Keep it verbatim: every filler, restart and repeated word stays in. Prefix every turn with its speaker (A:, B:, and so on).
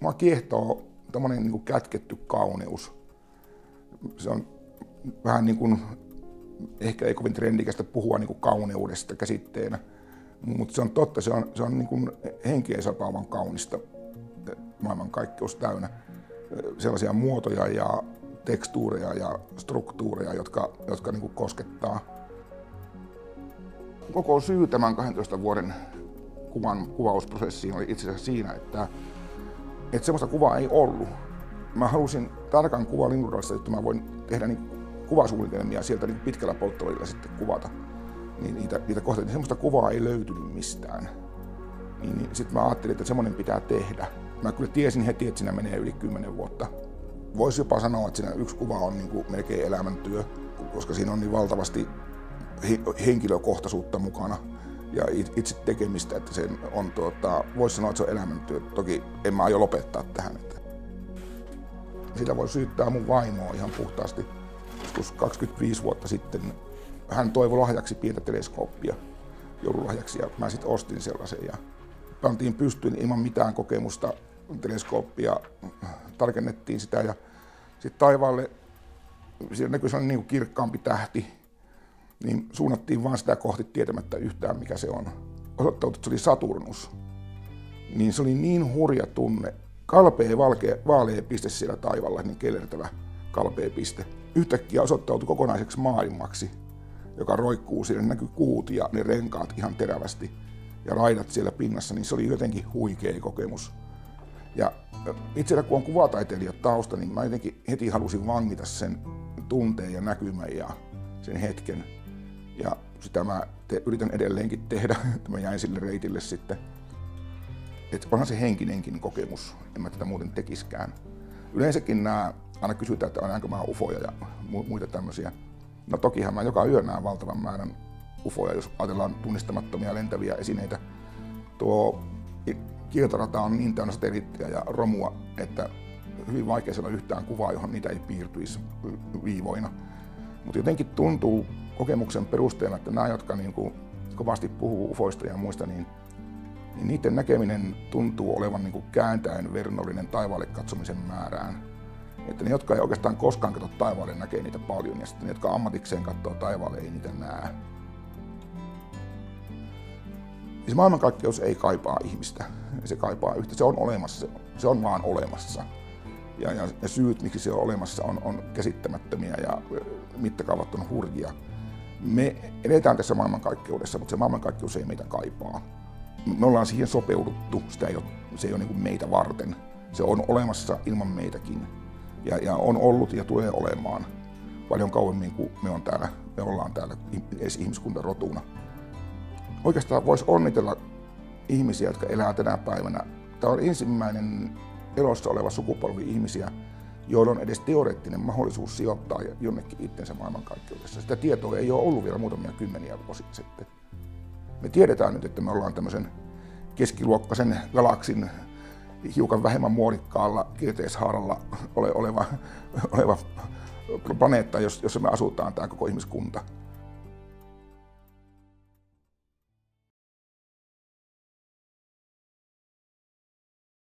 A: Mua kiehtoo tommonen niin kuin kätketty kauneus. Se on vähän niin kuin, ehkä ei kovin trendikästä puhua niin kuin kauneudesta käsitteenä, mutta se on totta, se on, se on niin kuin henkeen sapaavan kaunista, maailmankaikkeus täynnä. Sellaisia muotoja ja tekstuureja ja struktuureja, jotka, jotka niin kuin koskettaa. Koko syy tämän kahdentoista vuoden kuvan kuvausprosessiin oli itse asiassa siinä, että, että semmoista kuvaa ei ollut. Mä halusin tarkan kuvan linnunradasta, että mä voin tehdä niin kuvasuunnitelmia sieltä niin pitkällä polttavälillä sitten kuvata. Niin niitä, niitä kohteita, semmoista kuvaa ei löytynyt mistään. Niin, niin sitten mä ajattelin, että semmoinen pitää tehdä. Mä kyllä tiesin heti, että siinä menee yli kymmenen vuotta. Voisi jopa sanoa, että siinä yksi kuva on niin kuin melkein elämäntyö, koska siinä on niin valtavasti henkilökohtaisuutta mukana ja itse tekemistä, että sen on, tuota, voisi sanoa, että se on elämäntyö. Toki en mä aio lopettaa tähän. Että sitä voi syyttää mun vaimoa ihan puhtaasti. Joskus kaksikymmentäviisi vuotta sitten hän toivoi lahjaksi pientä teleskooppia joululahjaksi ja mä sitten ostin sellaisen ja pantiin pystyyn ilman mitään kokemusta teleskooppia, tarkennettiin sitä ja sitten taivaalle, siellä näkyi sellainen niin kuin kirkkaampi tähti, niin suunnattiin vaan sitä kohti tietämättä yhtään mikä se on. Osoittautui, että se oli Saturnus. Niin se oli niin hurja tunne. Kalpea valkea, vaalea piste siellä taivaalla, niin kellertävä kalpea piste. Yhtäkkiä osoittautui kokonaiseksi maailmaksi, joka roikkuu, siellä näkyy kuut ja ne renkaat ihan terävästi ja raidat siellä pinnassa, niin se oli jotenkin huikea kokemus. Ja itsellä kun on kuvataiteilija tausta, niin mä jotenkin heti halusin vangita sen tunteen ja näkymän ja sen hetken. Ja sitä mä te, yritän edelleenkin tehdä, että mä jäin sille reitille sitten. Et onhan se henkinenkin kokemus, en mä tätä muuten tekiskään. Yleensäkin nämä, aina kysytään, että näenkö mä ufoja ja muita tämmöisiä. No tokihan mä joka yö näen valtavan määrän ufoja, jos ajatellaan tunnistamattomia lentäviä esineitä. Tuo kiertorata on niin täynnä satelliittia ja romua, että hyvin vaikea saada yhtään kuvaa, johon niitä ei piirtyisi viivoina. Mutta jotenkin tuntuu kokemuksen perusteella, että nämä, jotka niin kuin kovasti puhuu ufoista ja muista, niin, niin niiden näkeminen tuntuu olevan niin kuin kääntäen verrannollinen taivaalle katsomisen määrään. Että ne, jotka ei oikeastaan koskaan katso taivaalle, näkee niitä paljon, ja sitten ne, jotka ammatikseen katsoo taivaalle, ei niitä näe. Siis maailmankaikkeus ei kaipaa ihmistä, se kaipaa yhtä, se on olemassa, se on vaan olemassa. Ja, ja, ja syyt, miksi se on olemassa, on, on käsittämättömiä ja mittakaavat on hurjia. Me eletään tässä maailmankaikkeudessa, mutta se maailmankaikkeus ei meitä kaipaa. Me ollaan siihen sopeuduttu, sitä ei ole, se ei ole niin kuin meitä varten. Se on olemassa ilman meitäkin. Ja, ja on ollut ja tulee olemaan paljon kauemmin kuin me, on täällä, me ollaan täällä edes ihmiskuntarotuna. Oikeastaan voisi onnitella ihmisiä, jotka elää tänä päivänä. Tämä on ensimmäinen elossa oleva sukupolvi ihmisiä, joilla on edes teoreettinen mahdollisuus sijoittaa jonnekin itsensä maailmankaikkeudessa. Sitä tietoa ei ole ollut vielä muutamia kymmeniä vuosia sitten. Me tiedetään nyt, että me ollaan tämmöisen keskiluokkaisen galaksin hiukan vähemmän muodikkaalla kierteishaaralla oleva, oleva planeetta, jossa me asutaan, tämä koko ihmiskunta.